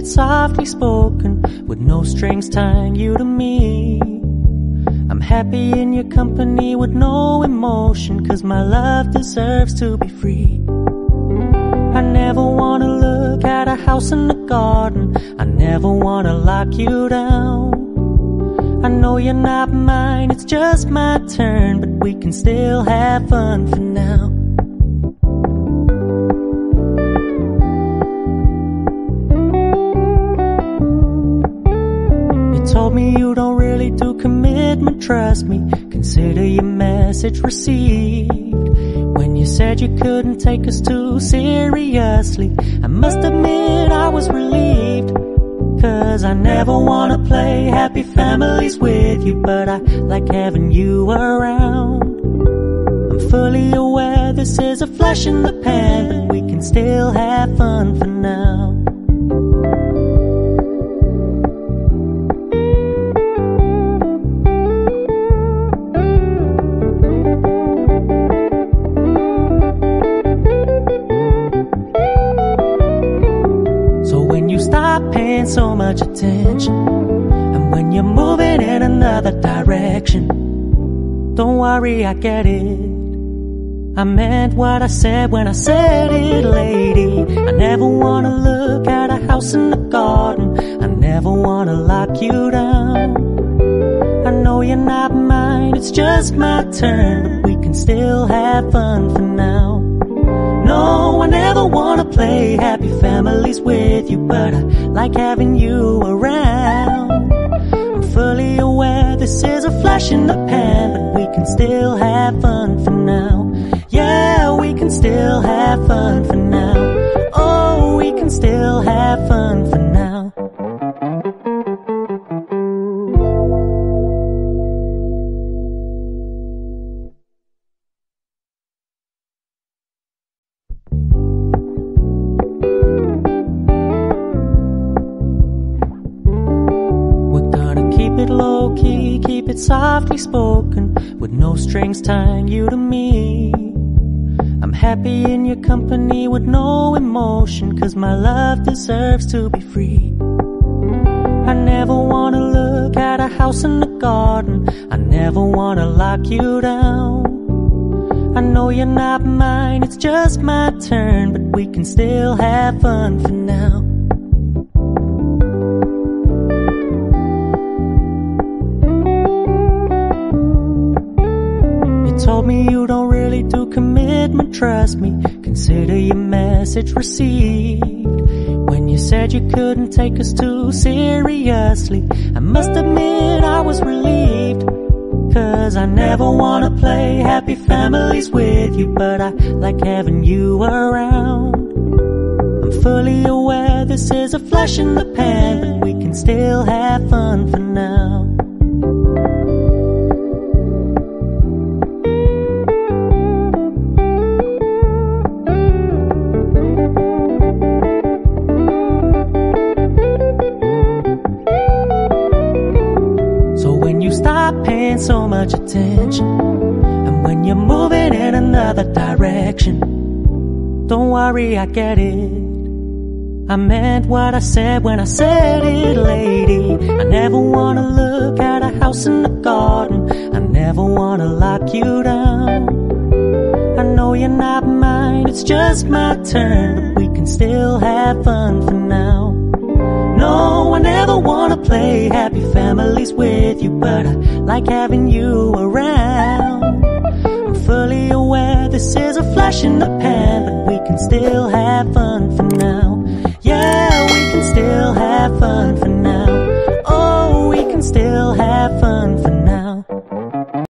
it softly spoken, with no strings tying you to me. I'm happy in your company with no emotion, 'cause my love deserves to be free. I never wanna look at a house in the garden, I never wanna lock you down. I know you're not mine, it's just my turn, but we can still have fun for now. You told me you don't really do commitment, trust me, consider your message received. When you said you couldn't take us too seriously, I must admit I was relieved. 'Cause I never wanna play happy families with you, but I like having you around. I'm fully aware this is a flash in the pan, but we can still have fun for now. Stop paying so much attention, and when you're moving in another direction, don't worry, I get it. I meant what I said when I said it, lady. I never wanna look at a house in the garden, I never wanna lock you down. I know you're not mine, it's just my turn, but we can still have fun for now. No, I never wanna play happy families with you, but I like having you around. I'm fully aware this is a flash in the pan, but we can still have fun for now. Yeah, we can still have fun for now. Oh, we can still have fun for now. Keep it low key, keep it softly spoken, with no strings tying you to me. I'm happy in your company with no emotion, 'cause my love deserves to be free. I never wanna look at a house in the garden, I never wanna lock you down. I know you're not mine, it's just my turn, but we can still have fun for now. Told me you don't really do commitment, trust me, consider your message received. When you said you couldn't take us too seriously, I must admit I was relieved. 'Cause I never wanna play happy families with you, but I like having you around. I'm fully aware this is a flash in the pan, but we can still have fun for now. Stop paying so much attention, and when you're moving in another direction, don't worry, I get it. I meant what I said when I said it, lady. I never wanna look at a house in the garden, I never wanna lock you down. I know you're not mine, it's just my turn, but we can still have fun for now. No, I never wanna play happy families with you, but I like having you around. I'm fully aware this is a flash in the pan, but we can still have fun for now.